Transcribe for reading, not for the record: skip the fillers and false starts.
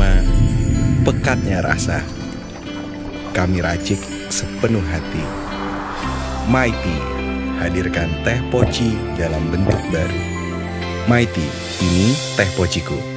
bersama pekatnya rasa. Kami racik sepenuh hati. Mighty hadirkan teh poci dalam bentuk baru. Mighty, ini teh pociku.